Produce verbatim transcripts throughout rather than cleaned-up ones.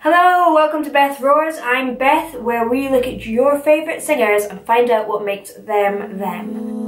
Hello, welcome to Beth Roars. I'm Beth, where we look at your favourite singers and find out what makes them them.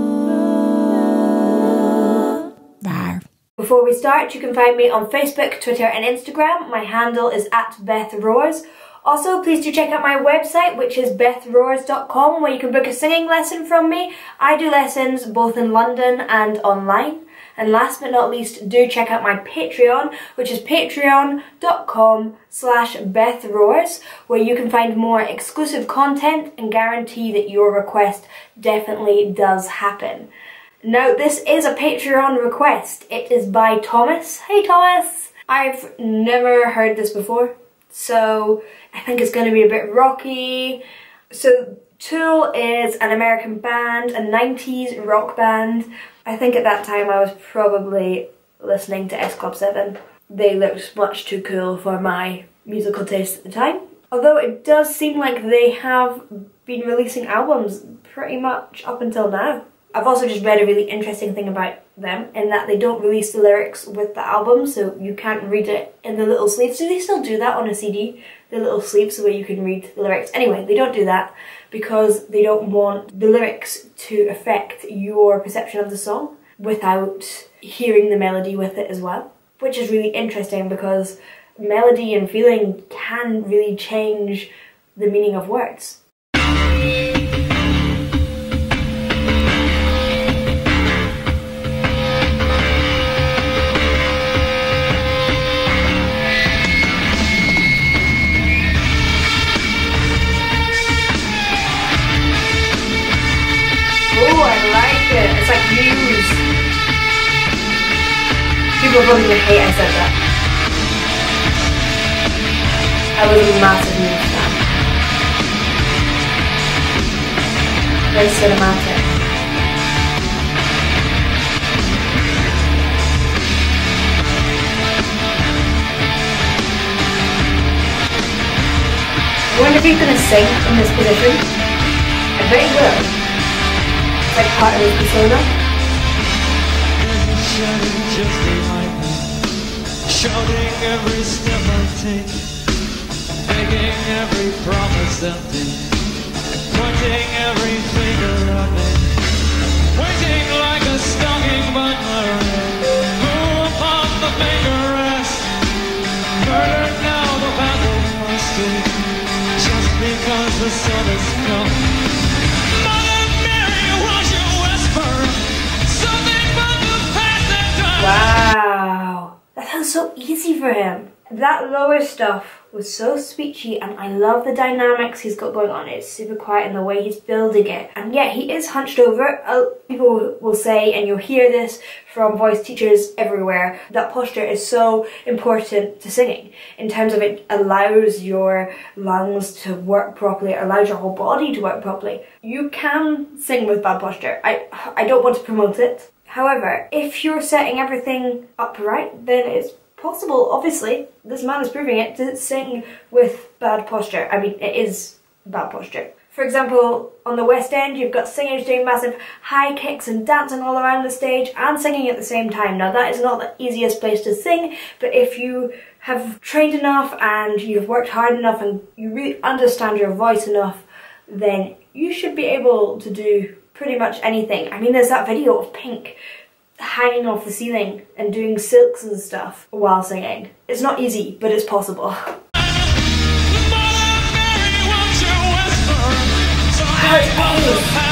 Before we start, you can find me on Facebook, Twitter and Instagram. My handle is at Beth Roars. Also, please do check out my website, which is beth roars dot com, where you can book a singing lesson from me. I do lessons both in London and online. And last but not least, do check out my Patreon, which is patreon dot com slash Beth Roars, where you can find more exclusive content and guarantee that your request definitely does happen. Now, this is a Patreon request. It is by Thomas. Hey Thomas! I've never heard this before, so I think it's going to be a bit rocky. So Tool is an American band, a nineties rock band. I think at that time I was probably listening to S Club seven. They looked much too cool for my musical taste at the time. Although it does seem like they have been releasing albums pretty much up until now. I've also just read a really interesting thing about them in that they don't release the lyrics with the album, so you can't read it in the little sleeves. Do they still do that on a C D? The little sleeves where you can read the lyrics. Anyway, they don't do that because they don't want the lyrics to affect your perception of the song without hearing the melody with it as well. Which is really interesting because melody and feeling can really change the meaning of words. It's like news. People are probably gonna hate I said that. I was a massive news fan. Very cinematic. I wonder if he's gonna sing in this position. I bet he will. Like part of his persona. Just behind me, shouting every step I take, making every promise empty, pointing every finger at me, waiting like a stalking butler, who upon the finger rest, murdered now the battle must be, just because the sun has come. Wow, that sounds so easy for him. That lower stuff was so speechy and I love the dynamics he's got going on. It's super quiet in the way he's building it. And yet he is hunched over. Uh, people will say, and you'll hear this from voice teachers everywhere, that posture is so important to singing in terms of it allows your lungs to work properly, it allows your whole body to work properly. You can sing with bad posture. I, I don't want to promote it. However, if you're setting everything up right, then it's possible, obviously, this man is proving it, to sing with bad posture. I mean, it is bad posture. For example, on the West End, you've got singers doing massive high kicks and dancing all around the stage and singing at the same time. Now, that is not the easiest place to sing, but if you have trained enough and you've worked hard enough and you really understand your voice enough, then you should be able to do pretty much anything. I mean, there's that video of Pink hanging off the ceiling and doing silks and stuff while singing. It's not easy, but it's possible. How it is.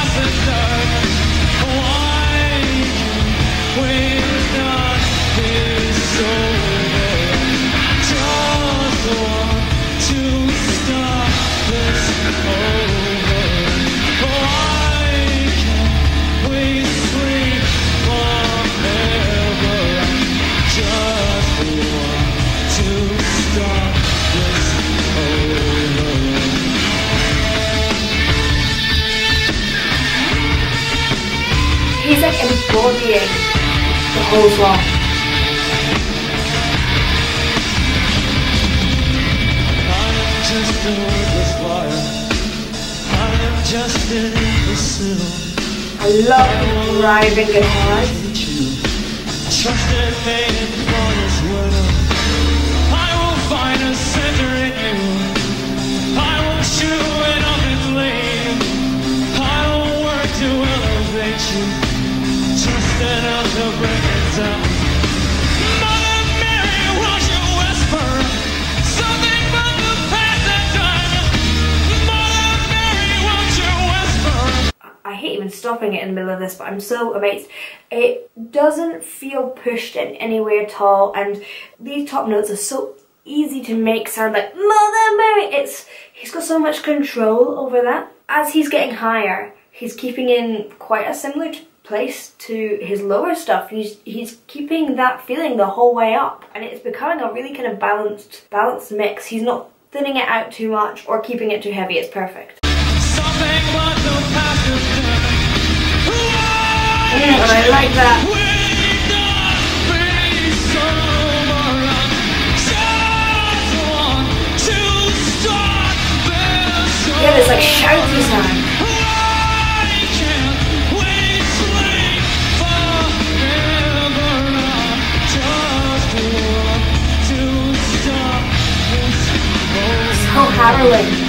He's like embodying the whole song. I am just a wordless fire. I am just an imbecile. I love driving guitar. Trust in me and for this will. I will find a center in stopping it in the middle of this, but I'm so amazed. It doesn't feel pushed in any way at all, and these top notes are so easy to make sound like Mother Mary. It's, he's got so much control over that. As he's getting higher, he's keeping in quite a similar place to his lower stuff. He's he's keeping that feeling the whole way up, and it's becoming a really kind of balanced balanced mix. He's not thinning it out too much or keeping it too heavy. It's perfect. Mm, and I like that. Yeah, there's like shouty sound. So harrowing.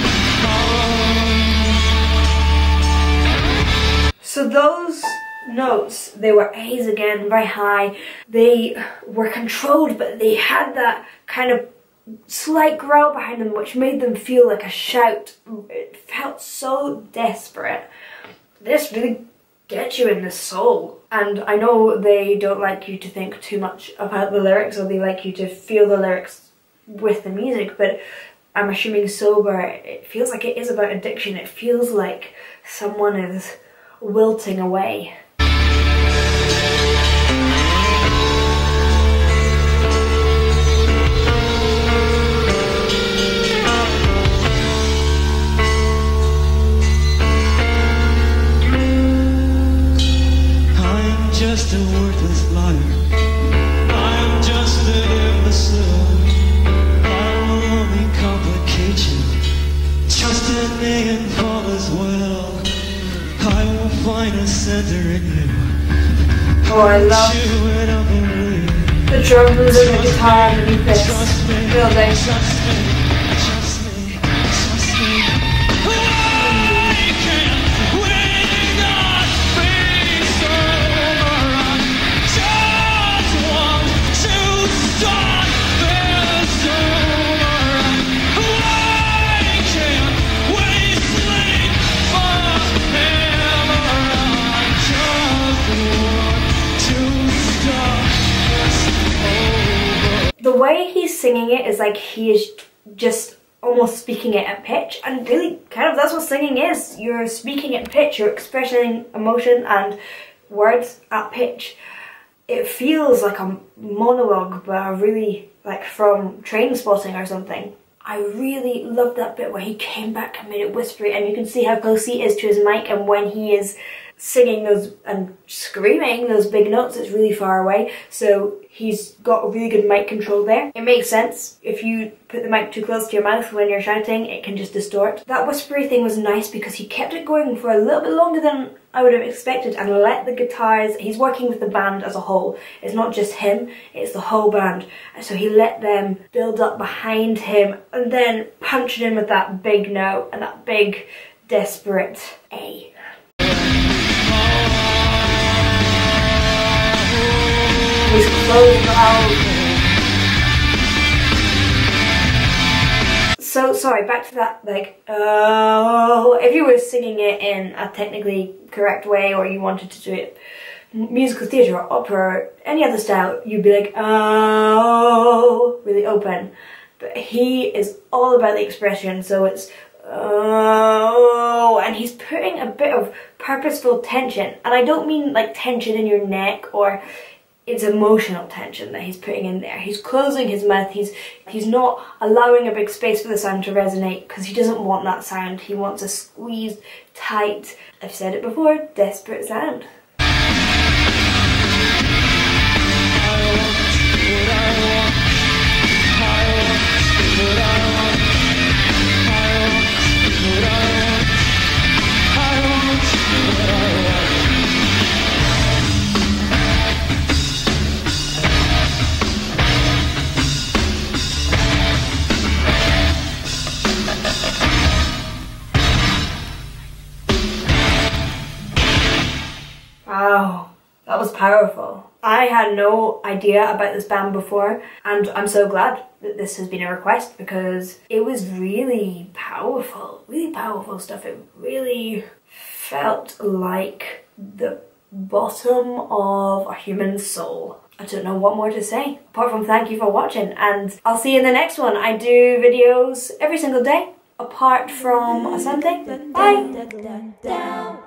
So those notes, they were A's again, very high. They were controlled, but they had that kind of slight growl behind them, which made them feel like a shout. It felt so desperate. This really gets you in the soul. And I know they don't like you to think too much about the lyrics, or they like you to feel the lyrics with the music, but I'm assuming sober, it feels like it is about addiction. It feels like someone is wilting away. I'm just a worthless liar. I'm just an imbecile. I will only complicate you. Trust in me and fall as well. I will find a center in you. Oh, I love the drums and the guitar underneath this building. Trust me, trust me, trust me. I can't wait not be sober. Just want to start this over. I can't wait sleep forever. I just want to start this over. The way he's singing it is like he is just almost speaking it at pitch, and really kind of that's what singing is. You're speaking at pitch, you're expressing emotion and words at pitch. It feels like a monologue, but really like from Train Spotting or something. I really loved that bit where he came back and made it whispery, and you can see how close he is to his mic, and when he is singing those and screaming those big notes, it's really far away, so he's got a really good mic control there. It makes sense. If you put the mic too close to your mouth when you're shouting, it can just distort. That whispery thing was nice because he kept it going for a little bit longer than I would have expected, and let the guitars, he's working with the band as a whole. It's not just him, it's the whole band. And so he let them build up behind him and then punched in with that big note and that big desperate A. He's closed out. So, sorry, back to that, like, oh, if you were singing it in a technically correct way, or you wanted to do it musical theatre or opera or any other style, you'd be like, oh, really open. But he is all about the expression, so it's, oh, and he's putting a bit of purposeful tension. And I don't mean like tension in your neck, or it's emotional tension that he's putting in there. He's closing his mouth, he's he's not allowing a big space for the sound to resonate, because he doesn't want that sound. He wants a squeezed, tight, I've said it before, desperate sound. Wow, that was powerful. I had no idea about this band before, and I'm so glad that this has been a request, because it was really powerful, really powerful stuff. It really felt like the bottom of a human soul. I don't know what more to say, apart from thank you for watching, and I'll see you in the next one. I do videos every single day, apart from a Sunday. Bye!